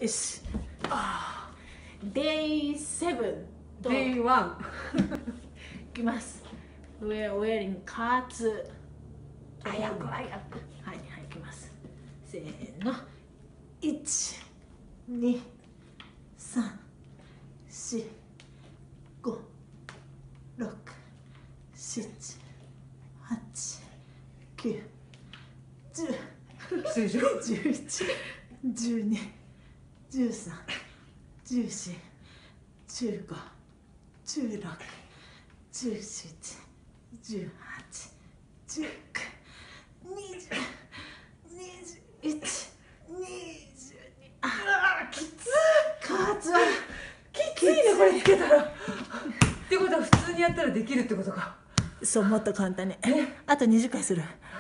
よし。Day7 と Day1 いきます。We're wearing cards。 早く。 はい、はい、いきます。せーの。1、2、3、4、5、6、7、8、9、10、11、12、13、14、15、16、17、18、19、20、21、22。 きつカーツはきついね、これつけたら。ってことは普通にやったらできるってことか。 そう、もっと簡単に。あと20回する。